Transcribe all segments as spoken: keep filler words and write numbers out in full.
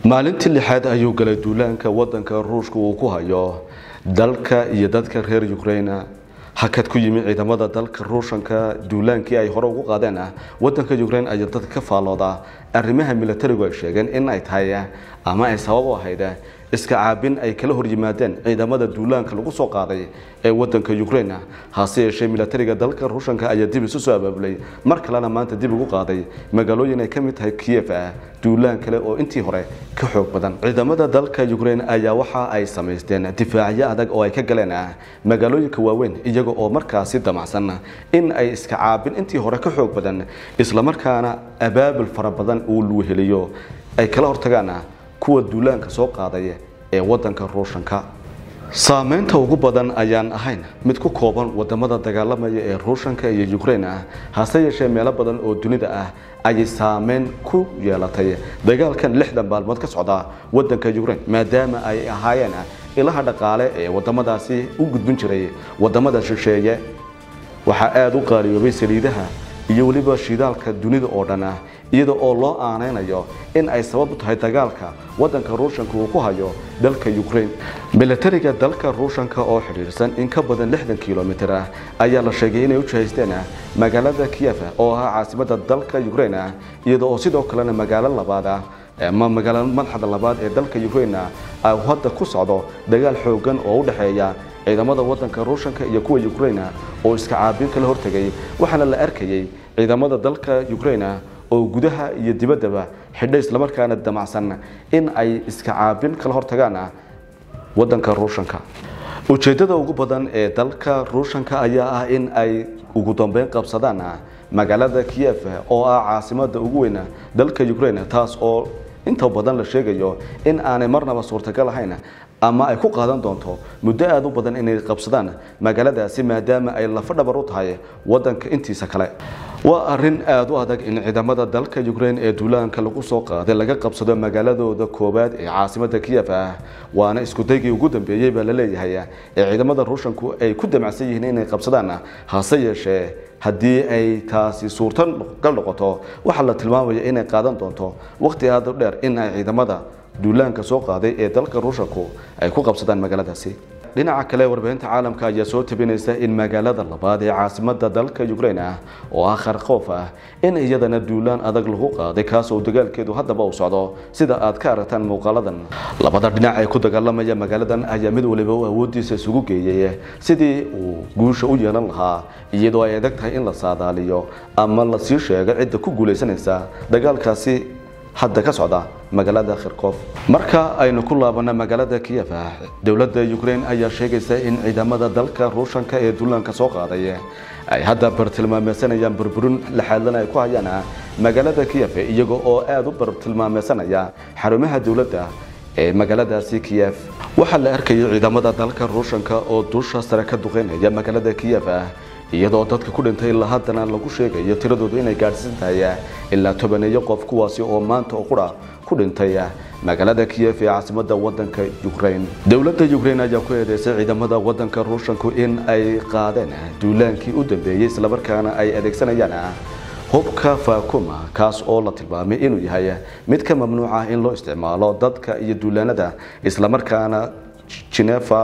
maalintii lixaad ayuu galay duulaanka wadanka Ruushka uu ku hayo dalka iyo dadka reer Ukraine hakad ku yimi ciidamada dalka Ruushka duulaankii ay hore ugu qaadeen wadanka Ukraine ay dadka ka faalooda arrimaha militariga ay sheegeen in ay tahay ama ay sabab u ahayd iska caabin ay kala hor yimaadeen ciidamada duulaanka lagu soo qaaday ee wadanka Ukraine hase yeeshee militariga dalka Ruushka ayaa dib isu soo abaabulay mar kalena maanta dib ugu qaaday magaalooyin ay kamid tahay Kiev duulaan kale oo intii hore ka xoog badan ciidamada dalka Ukraine ayaa waxa ay sameysteen difaacyo adag oo ay ka galeen magaalooyinka waaweyn iyaga oo markaasi damacsan in ay iska caabin intii hore ka xoog badan isla markaana abaabul fara badan uu loo heliyo ay kala hortagaan kuwa duulaanka soo qaaday ee wadanka Ruushka saameynta ugu badan ayaan ahayn mid ku kooban wadamada dagaalamaya ee Ruushka iyo Ukraine hase yeeshee meelo badan oo dunida ah ay saameyn ku yeelatay dagaalkan lixdan maalmood ka socda wadanka Ukraine maadaama ay ahaayeen ilaha dhaqaale ee wadamadaasi u gudbin jiray wadamada shisheeye waxa aad u qaaliyoobay saliidaha iyo waliba shidaalka dunida oo dhan iyada oo loo aaneynayo in ay sabab u tahay dagaalka wadanka Ruushka uu ku hayo dalka Ukraine militariga dalka Ruushka oo xiriirsan in ka badan lixdan kiiloomitir ayaa la sheegay inay u jeesteen magaalada Kiev oo ah caasimadda dalka Ukraine iyada oo sidoo kale magaalada labaad ama magaalada madaxda labaad ee dalka Ukraine ay hadda ku socdo dagaal xoogan oo u dhaxeeya ciidamada wadanka Ruushka iyo kuwa Ukraine oo iska caabin kala hortagay waxaana la arkayay ciidamada dalka Ukraine oo gudaha iyo dibadaba xidhay isla markaana damacsan in ay iska caabin kala hortagaan wadanka Ruushka ujeedada ugu badan ee dalka Ruushka ayaa ah in ay ugu dambeyn qabsadaan magaalada Kiev oo ah caasimadda ugu weyn dalka Ukraine taas oo inta badan la sheegayo in aanay marnaba suurtagal ahayn ama ay ku qaadan doonto muddo aad u badan inay qabsadaan magaaladaasi maadaama ay la fadhabar u tahay wadanka intiisa kale waa arin aad u adag in ciidamada dalka Ukraine ee duulaanka lagu soo qaaday laga qabsado magaaladooda koobaad ee caasimadda Kiev waana isku daygii ugu dambeeyay baa la leeyahay ee ciidamada Ruushku ay ku damacsan yihiin inay qabsadaan hase yeeshee haddii ay taasi suurtan gal noqoto waxa la tilmaamayaa inay qaadan doonto waqti aad u dheer in ay ciidamada duulaanka soo qaaday ee dalka Ruushku ay ku qabsadaan magaaladaasi dhinaca kale warbaahinta caalamka ayaa soo tabinaysa in magaalada labaad ee caasimadda dalka Ukraine oo ah Kharkov in iyadana duulaan adag lagu qaaday kaas oo dagaalkeedu haddaba u socdo sida aad ka aragtaan muuqaaladan labada dhinac ay ku dagaalamaya magaaladan ayaa mid waliba awoodiisa isugu geeyay sidii uu guusha u yeelan lahaa iyadoo ay adag tahay in la saadaaliyo ama la sii sheego cidda ku guuleysanaysa dagaalkaasi hadda ka socda magaalada Kharkov marka aynu ku laabana magaalada Kiev dawladda Ukraine ayaa sheegaysa in ciidamada dalka Ruushka ee duulaanka soo qaaday ay hadda bartilmaameedsanayaan burburin la xaaladana ay ku hayaan magaalada Kiev iyaga oo aad u bartilmaameedsanaya xarumaha dawladda ee magaaladaasi Kiev waxa la arkayay ciidamada dalka Ruushka oo dusha sare ka duqeynaya magaalada Kiev iyadoo dadka ku dhintay ilaa haddana lagu sheegayo tiradoodu inay gaarsiin tahay ilaa tobaneeyo qof kuwaasi oo maanta oo qura ku dhintay magaalada Kiev ee caasimadda wadanka Ukraine dawladda Ukraine ayaa ku eedeysay ciidamada wadanka Ruushka in ay qaadeen duulaankii u dambeeyay isla markaana ay adeegsanayaan hubka faakuma kaas oo la tilmaamay inuu yahay mid ka mamnuuc ah in loo isticmaalo dadka iyo duulaanada isla markaana Geneva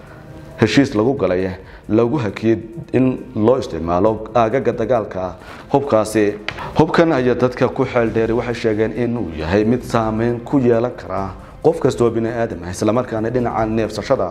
heshiis lagu galay lagu hakiyay in loo isticmaalo aagaga dagaalka hubkaasi hubkan ayaa dadka ku xeel dheer waxay sheegeen inuu yahay mid saameyn ku yeelan kara qof kasta oo bini'aadam ah isla markaana dhinaca neefsashada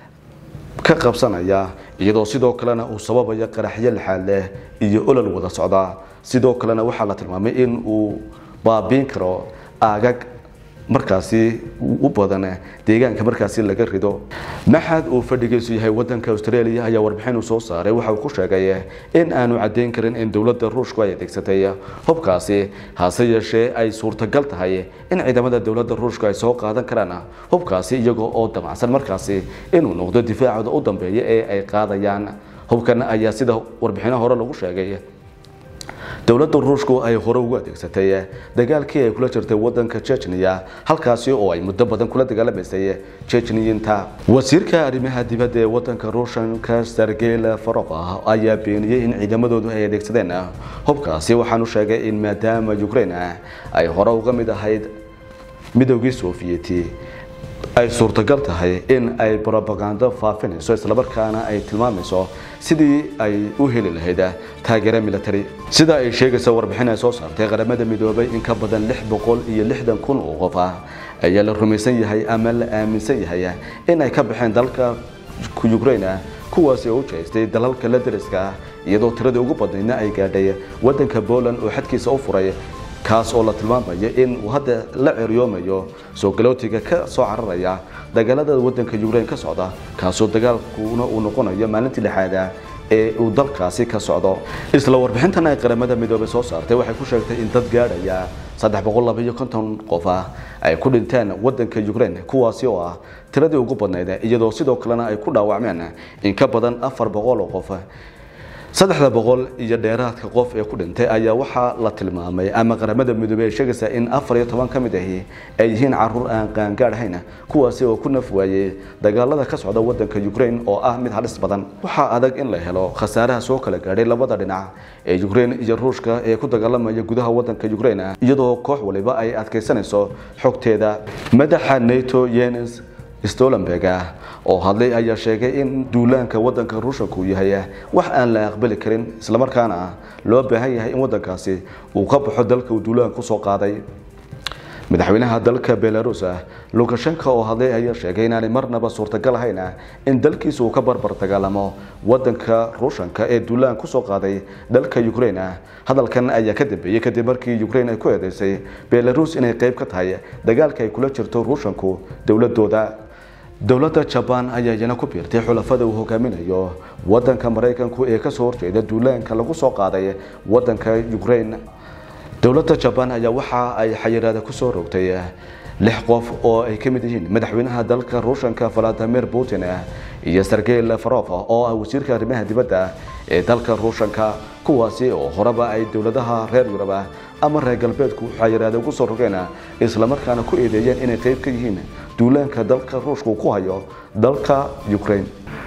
ka qabsanaya iyadoo sidoo kalena uu sababayo qaraxyo lixaad leh iyo olol wada socda sidoo kalena waxa la tilmaamay in uu baabiin karo aagag markaasi u badan deegaanka markaasi laga rido maxad uu fadhigiisu yahay wadanka Australia ayaa warbixin uu soo saaray waxa uu ku sheegay in aanu cadeyn karin in dawladda Ruushka ay adeegsatay hubkaasi hase yeeshee ay suurtagal tahay in ciidamada dawladda Ruushka ay soo qaadan karaan hubkaasi iyagoo oo damacsan markaasi inuu noqdo difaacooda u dambeeya ee ay qaadayaan hubkan ayaa sida warbixinaha hore lagu sheegay dawladda Ruushka ay hore ugu adeegsatay dagaalkii ay kula jirtay wadanka Chechnya halkaasi oo ay muddo badan kula dagaalameysay Chechnyinta wasiirka arrimaha dibadda ee wadanka Ruushka Sergey Lavrov ayaa beeniyay in ciidamadoodu ay adeegsadeen hubkaasi waxaanu sheegay in maadaama Ukraine ay hore uga mid ahayd midowgii Sovieti ay suurtagal tahay in ay propaganda faafinayso isla markaana ay tilmaamayso sidii ay u heli lahayd taageero military sida ay sheegayso warbixin ay soo saartay qaramada midoobay in ka badan lix boqol iyo lixdan kun oo qof ah ayaa la rumaysan yahay ama la aaminsan yahay in ay ka baxeen dalka Ukraine kuwaas oo u jeestay dalalka la dariska iyadoo tirada ugu badnaydna ay gaadhay wadanka Poland oo xadkiisa u furay kaas oo la tilmaamayo in uu hadda la ciriyoomayo soo galootiga ka soo cararaya dagaalada wadanka Ukraine ka socda kaas oo dagaalkuna uu noqonayo maalintii lixaad ee uu dalkaasi ka socdo isla warbixintan ay qaramada midoobay soo saartay waxay ku sheegtay in dad gaadhaya saddex boqol laba iyo konton qof ay ku dhinteen wadanka Ukraine kuwaas oo ah tiradii ugu badnayd iyadoo sidoo kalena ay ku dhaawacmeen in ka badan afar boqol oo qof saddex boqol iyo dheeraadka qof ee ku dhintay ayaa waxa la tilmaamay ama qaramada midoobay ay sheegaysaa in afar iyo toban kamid ah ay yihiin caruur aan qaan gaadhayn kuwaas oo ku naf waayay dagaalada ka socda wadanka Ukraine oo ah mid halis badan waxa adag in la helo khasaaraha soo kala gaaray labada dhinac ee Ukraine iyo Ruushka ee ku dagaalamaya gudaha wadanka Ukraine iyadoo koox waliba ay adkeysanayso xogteeda madaxa NATO Jens Stoltenberg oo hadlay ayaa sheegay in duulaanka wadanka Ruushka uu yahay wax aan la aqbali karin isla markaana loo baahan yahay in wadankaasi uu ka baxo dalka uu duulaan ku soo qaaday madaxweynaha dalka Belarus Lukashenko oo hadlay ayaa sheegay in aan marnaba suurtagal ahayn in dalkiisu uu ka barbar dagaalamo wadanka Ruushka ee duulaan ku soo qaaday dalka Ukraine hadalkan ayaa ka dambeeyay kadib markii Ukraine ay ku eedeysay Belarus inay qayb ka tahay dagaalka ay kula jirto Ruushku dawladooda dawladda Japan ayaa yana ku biirtay xulafada uu hogaaminayo wadanka Mareykanku ee ka soo horjeeda duulaanka lagu soo qaaday wadanka Ukraine dawladda Japan ayaa waxa ay xayiraad ku soo rogtay lix qof oo ay kamid yihiin madaxweynaha dalka Ruushka Vladimir Putin iyo Sergey Lavrov oo ah wasiirka arrimaha dibadda ee dalka Ruushka kuwaasi oo horeba ay dawladaha reer Yurub ama reer galbeedku xayiraad ugu soo rogeen isla markaana ku eedeeyeen inay qayb ka yihiin duulaanka dalka Ruushka ku hayo dalka Ukraine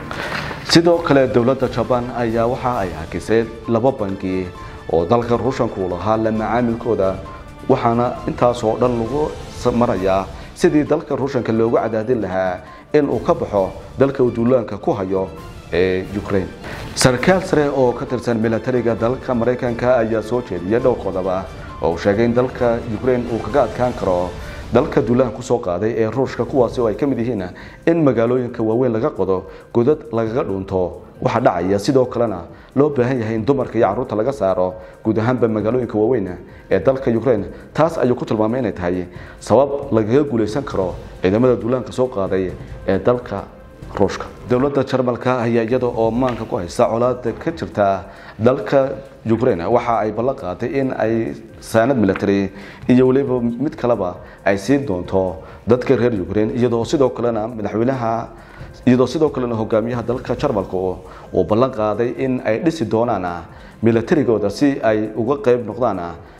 sidoo kale dawladda Japan ayaa waxa ay hakisay laba bangi oo dalka Ruushka uu lahaa la macaamilkooda waxaana intaas oo dhan lagu maraya sidii dalka Ruushka loogu cadaadin lahaa in uu ka baxo dalka uu duulaanka ku hayo ee Ukraine sarkaal sare oo ka tirsan militariga dalka Mareykanka ayaa soo jeediyay dhowr qodob oo sheegay in dalka Ukraine uu kaga adkaan karo dalka duulaan ku soo qaaday ee Ruushka kuwaas oo ay kamid yihiin in magaalooyinka waaweyn laga qodo godad laga dhunto waxa dhacaya sidoo kalena loo baahan yahay in dumarka iyo carruurta laga saaro guud ahaanba magaalooyinka waaweyn ee dalka Ukraine taas ayuu ku tilmaamay inay tahay sabab laga guuleysan karo ciidamada duulaanka soo qaaday ee dalka Ruushka dawladda Jarmalka ayaa iyada oo maanka ku haysta colaadda ka jirta dalka Ukraine waxa ay ballan qaaday in ay saanad military iyo waliba mid kaleba ay siin doonto dadka reer Ukraine iyadoo sidoo kalena madaxweynaha iyadoo sidoo kalena hogaamiyaha dalka Jarmalka oo ballan qaaday in ay dhisi doonaan militarigooda si ay uga qayb noqdaan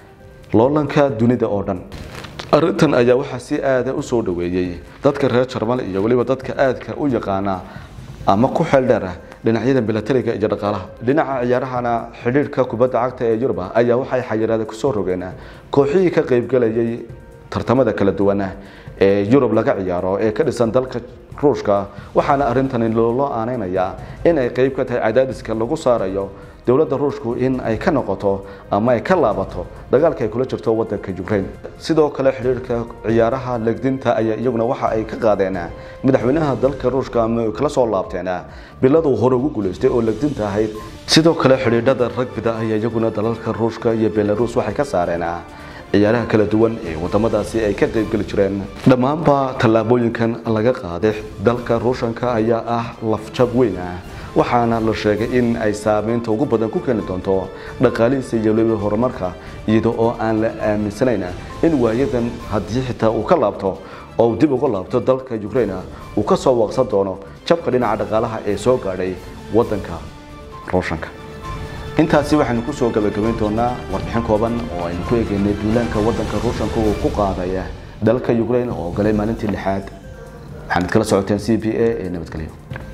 loolanka dunida oo dhan arintan ayaa waxa si aad u soo dhaweeyay dadka reer Jarmal iyo waliba dadka aadka u yaqaana ama ku xeel dheer dhinacyada militariga iyo dhaqaalaha dhinaca ciyaarahana xiriirka kubadda cagta ee Yurub ayaa waxay xayiraad ku soo rogeen kooxihii ka qayb galayay tartamada kala duwan ee Yurub laga ciyaaro ee ka dhisan dalka Ruushka waxaana arintan loo aaneynaya in ay qayb ka tahay cadaadiska lagu saarayo dawladda Ruushku in ay ka noqoto ama ay ka laabato dagaalka ay kula jirto wadanka Ukraine sidoo kale xiriirka ciyaaraha legdinta ayaa iyaguna waxa ay ka qaadeen madaxweynaha dalka Ruushka ama kala soo laabteen biladu hore ugu guuleystay oo legdinta ahayd sidoo kale xiriirada ragbida ayaa iyaguna dalalka Ruushka iyo Belarus waxay ka saareen ciyaaraha kala duwan ee wadamadaasi ay ka qayb gali jireen dhamaanba talaabooyinkan laga qaaday dalka Ruushka ayaa ah lafjab weyn waxaana la sheegay in ay saameynta ugu badan ku keeni doonto dhaqaalihiisa iyo waliba horumarka iyadoo oo aan la aaminsanayn in waayadan haddii xitaa uu ka laabto oo dib uga laabto dalka Ukraine uu ka soo waqsan doono jabka dhinaca dhaqaalaha ee soo gaadhay wadanka Ruushka intaasi waxaanu ku soo gabagabayn doonaa warbixin kooban oo aynu ku eegaynay duulaanka wadanka Ruushka uu ku qaaday dalka Ukraine oo galay maalintii lixaad waxaan kala socoteen C B A ee nabadgelyo